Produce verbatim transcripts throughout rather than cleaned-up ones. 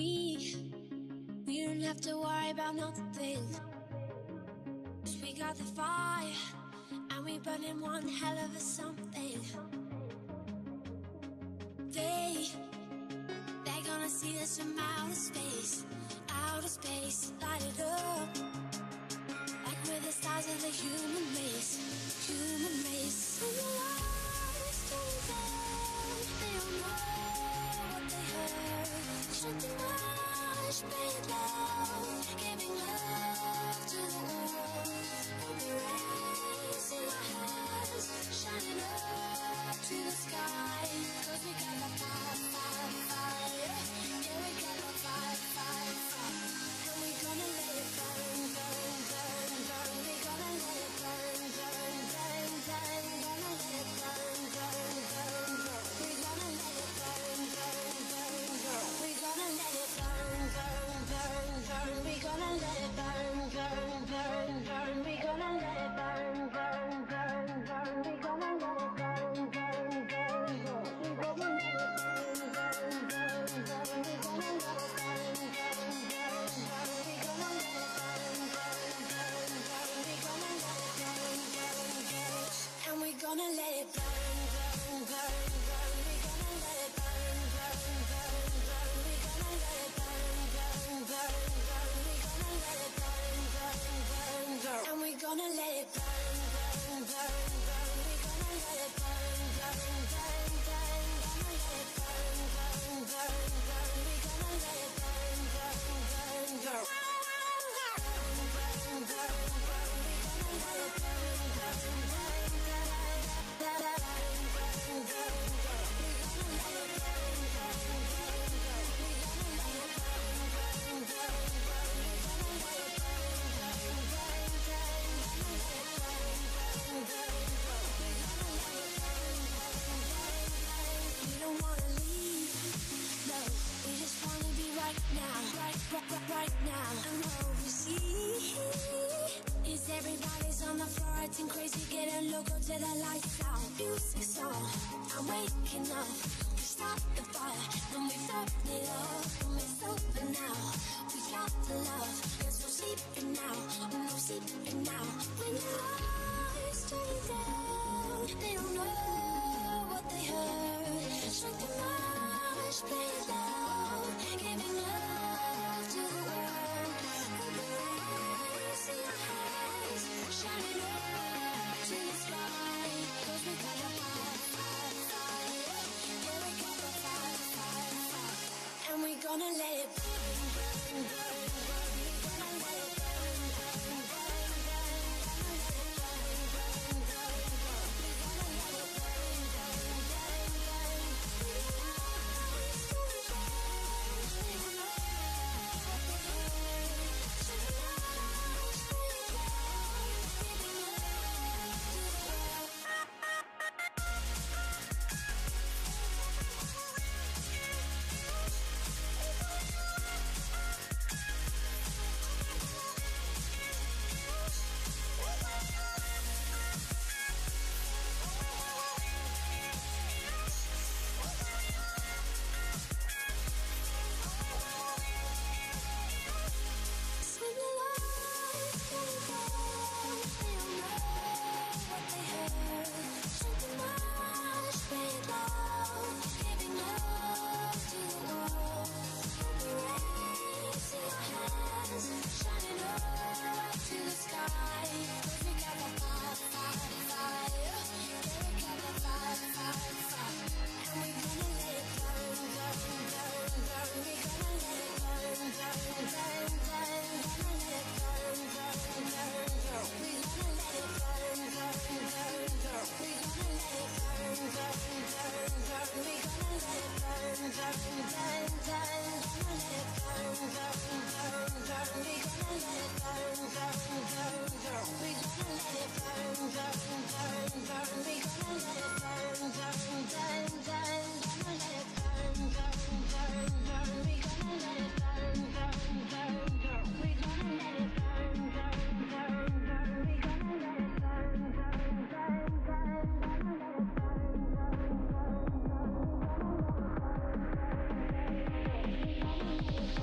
We don't have to worry about nothing, 'cause we got the fire, and we burning one hell of a something. They, they're gonna see us from outer space, outer space, light it up, like we're the stars of the human race, human race. When the lights turn down, they don't know what they heard. Something much made love, giving love to the world. We'll be raising our hands, shining up to the sky, 'cause we got the fire, fire, fire. Yeah, we got the fire, fire, fire. And we gonna let it burn, burn, burn, burn. We gonna let it burn, burn, burn, burn. Gonna let it burn, burn, burn, burn. We gonna let it burn, burn, burn, burn. We gonna let it burn, burn, burn, burn. We gonna let it burn, burn, burn, burn. We gonna let it burn, burn, burn, burn. We gonna let it burn, burn, burn, burn. We gonna let it burn, burn, burn, burn. We gonna let it burn, burn, burn, burn. We gonna let it burn, burn, burn, burn. We gonna let it burn, burn, burn. And we gonna let it burn, burn, burn, burn. We gonna let it burn, burn, burn, burn. We gonna let it burn, burn, burn, burn. We gonna let it burn, burn, burn, burn. And we gonna let it burn, burn, burn, burn. We gonna let it burn, burn, burn, burn. Gonna let it burn, burn, burn, burn. We gonna let it burn, burn, burn, burn. Burn, burn, burn, burn. We gonna let it burn, burn, burn, burn. Da da da, burn, burn, burn. We gonna let it burn, burn, burn, burn. We gonna let it burn, burn, burn, burn. We gonna let it burn, burn, burn, burn. Gonna let it burn, burn, burn, burn. We gonna let it burn, burn, burn, burn. We don't wanna leave, no. We just wanna be right now, right, right, right, right now. And what we see is everybody's on the floor acting crazy, getting loco to the lights out. Music's on, I'm waking up. We start the fire, and we start it up. And it's over now, we got the love. There's no sleeping now, no sleeping now. When the lights turn down, they don't know what they heard. Something much played loud, giving love to the world. See our hands shining up to the sky, 'cause we got the fire, fire, fire. Yeah, we got the fire, fire, fire. And we gonna let it burn, burn, burn, burn. We gonna let it burn, burn, burn, burn. Gonna let it burn, burn, burn, burn. We gonna let it burn, burn, burn, burn. We know it's gonna burn. We know what they heard. Something much made love, giving love to the world. When the lights turn down, they don't know what they heard. Something much made love, giving love to the world. We'll be raising our hands, shining up to the sky, 'cause we got the fire, fire, fire. Yeah, we got the fire, fire, fire. And we gonna let it burn, burn, burn, burn. We gonna let it burn, burn, burn, burn. Gonna let it burn, burn, burn, burn. We gonna let it burn, burn, burn, burn. We gonna let it burn, burn, burn, burn. We gonna let it burn, burn, burn, burn. Gonna let it burn, burn, burn, burn. We gonna let it burn, burn, burn, burn. We gonna let it burn, burn, burn, burn. We gonna let it burn, burn, burn, burn. Gonna let it burn, burn, burn, burn. We gonna let it burn, burn, burn, burn. We gonna let it burn, burn, burn, burn. We gonna let it burn, burn, burn, burn. Gonna let it burn, burn, burn, burn. We gonna let it burn, burn, burn, burn. We gonna let it burn.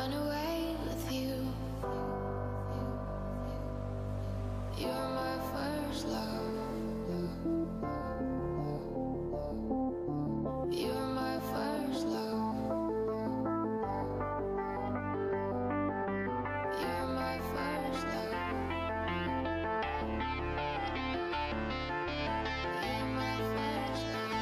run away with you. You're my first love. You're my first love. You're my first love. You're my first love.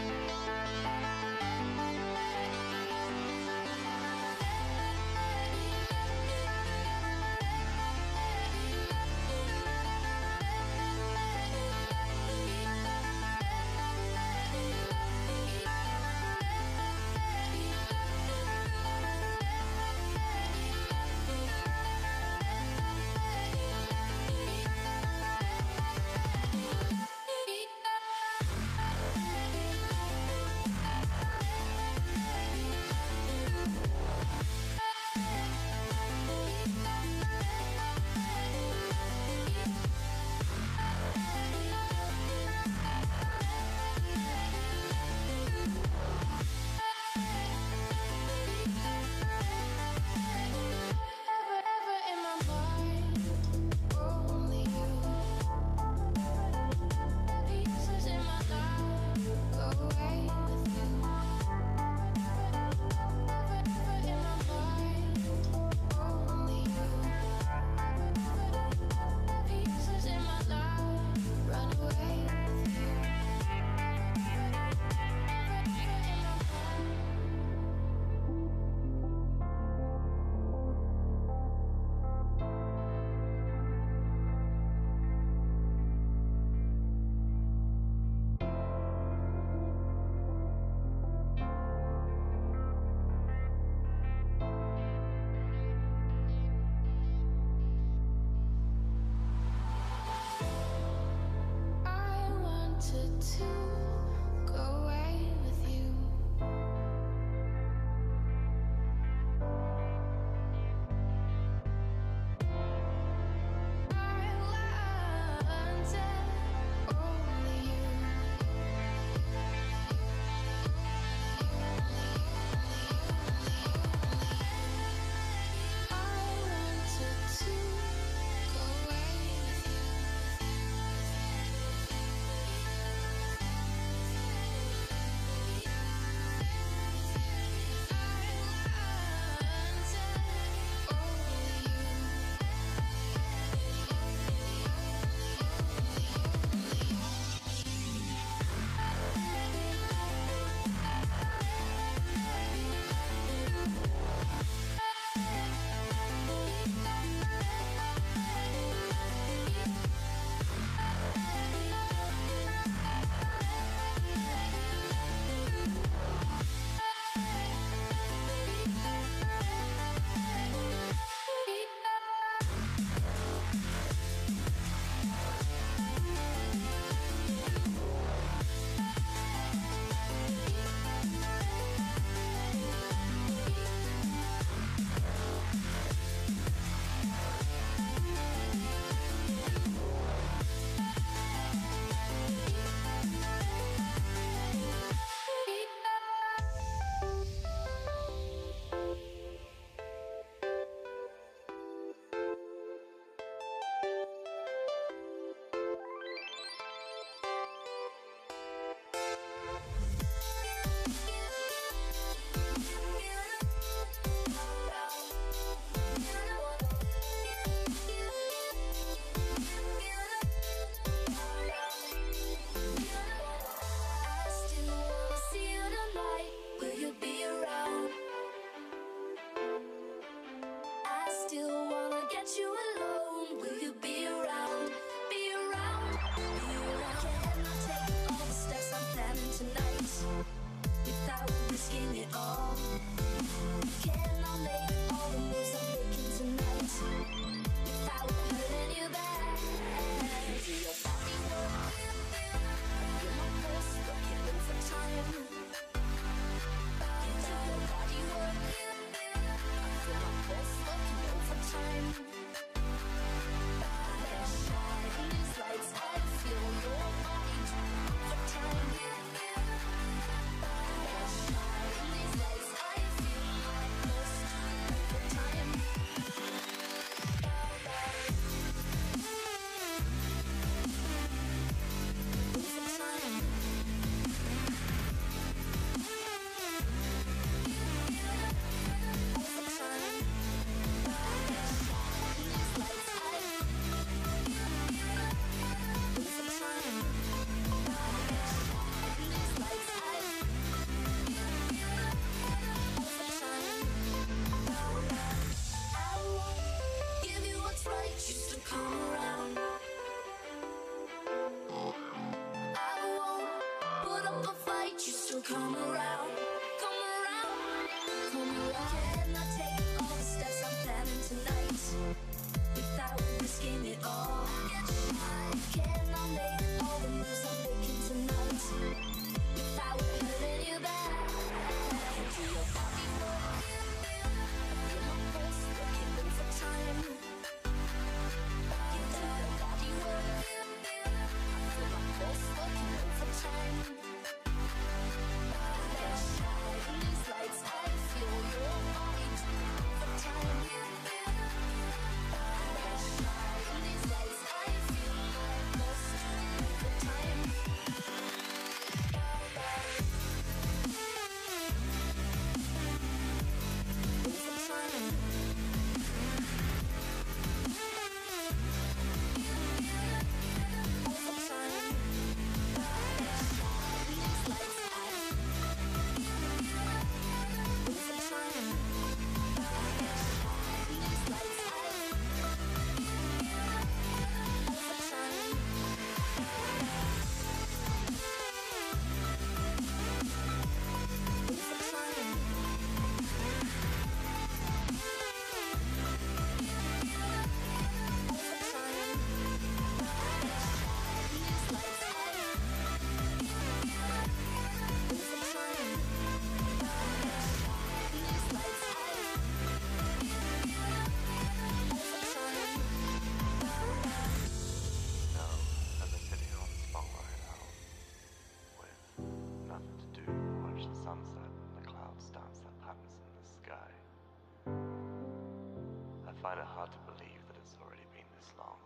find it hard to believe that it's already been this long.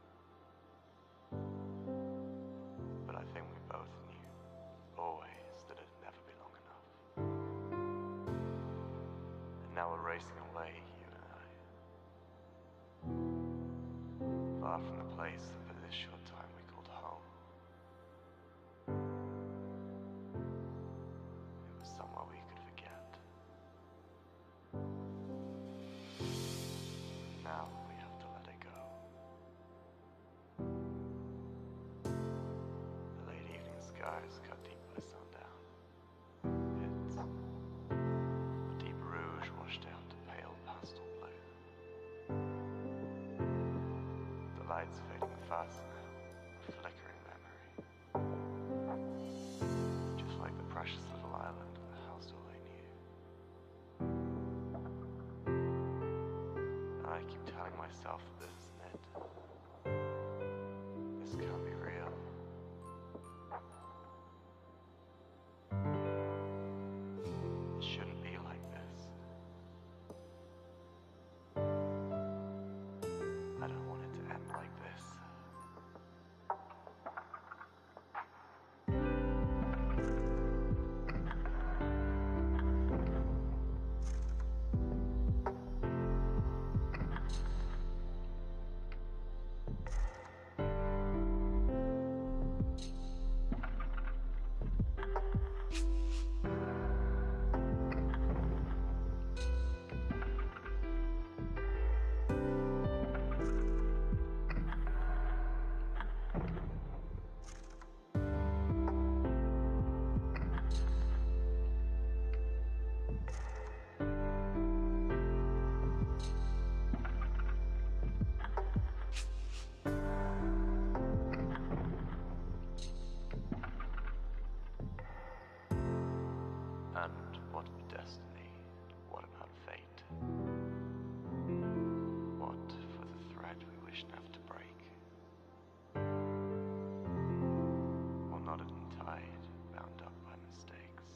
But I think we both knew, always, that it'd never be long enough. And now we're racing away, you and I. Far from the place that for this short time we called home. It was somewhere we could forget. Now we have to let it go. The late evening skies cut deep by sundown. It's a deep rouge washed out to pale pastel blue. The lights fading fast now, a flickering memory. Just like the precious little island that housed all I knew. And I keep telling myself that this isn't it. This can't be real. It shouldn't be like this. I don't want it to end like this. And what of destiny? What about fate? What for the thread we wish never to break? Or knotted and tied, bound up by mistakes?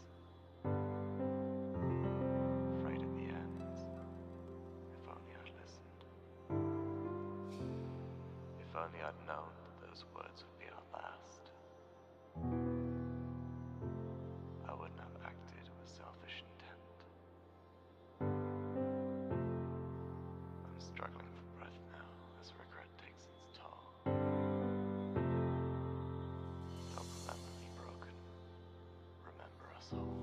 Afraid at the end, if only I'd listened. If only I'd known that those words would be our last. I wouldn't have acted with selfish intent. I'm struggling for breath now as regret takes its toll. Don't remember me broken. Remember us whole.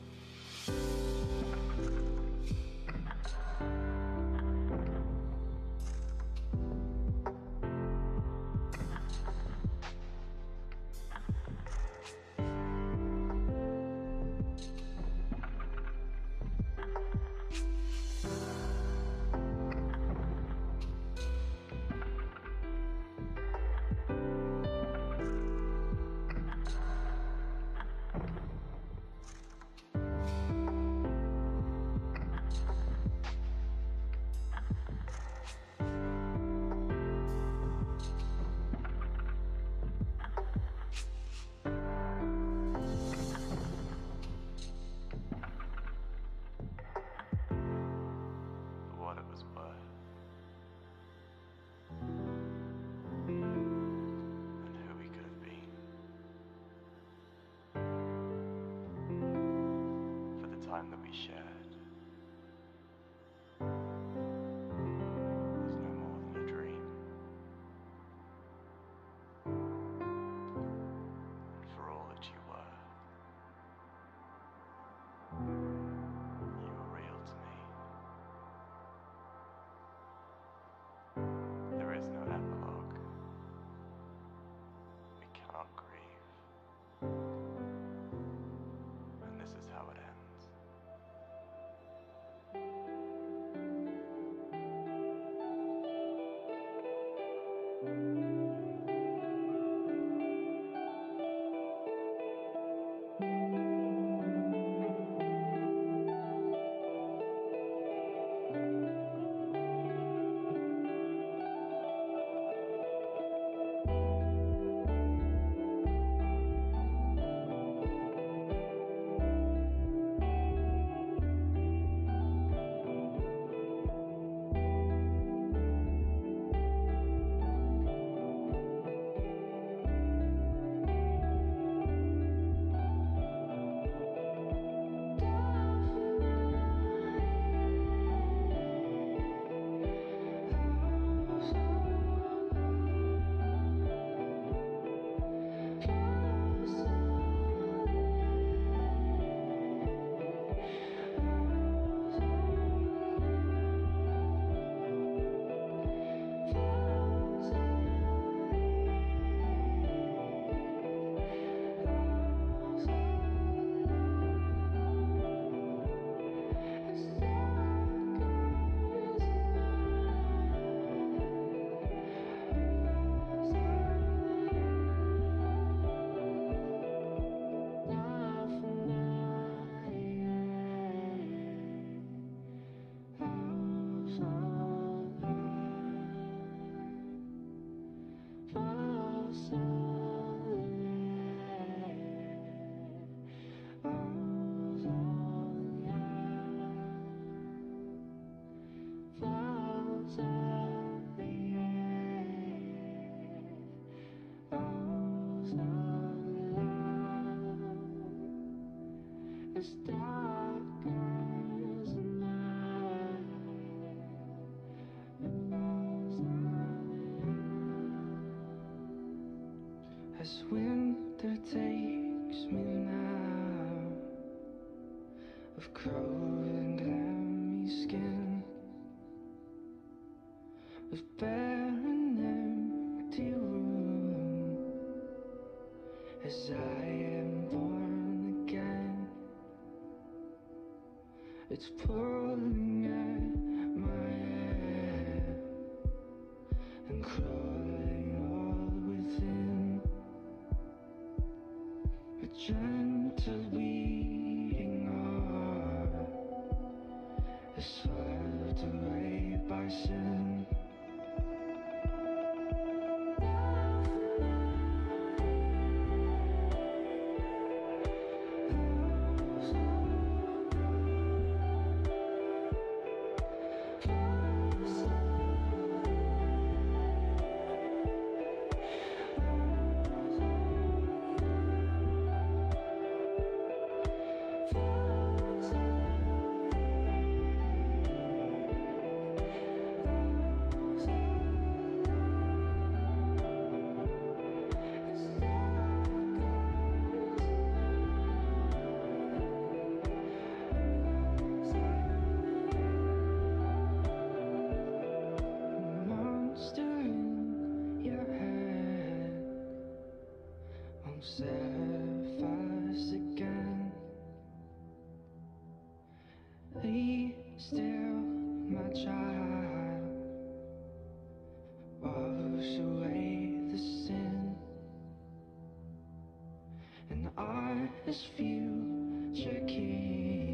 What it was worth, and who we could have been, for the time that we shared was no more than a dream, and for all that you were, you were real to me. There is no epilogue. We cannot grieve. And this is how it ends. as dark as night. It falls as winter takes me now, of cold and clammy skin, of bare and empty room, as I am born again. It's pulling at my hair and crawling all within. A gentle beating heart is swept away by sin. Surface again. Be still, my child. Wash away the sin, and I, as future king,